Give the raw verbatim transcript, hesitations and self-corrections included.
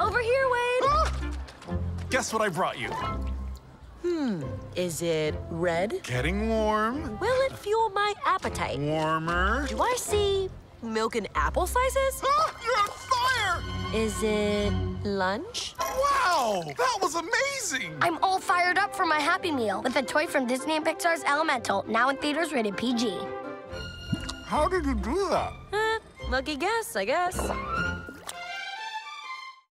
Over here, Wade. Ah! Guess what I brought you? Hmm, is it red? Getting warm. Will it fuel my appetite? Warmer. Do I see milk and apple slices? Ah, you're on fire! Is it lunch? Wow, that was amazing! I'm all fired up for my Happy Meal with a toy from Disney and Pixar's Elemental, now in theaters rated P G. How did you do that? Eh, lucky guess, I guess.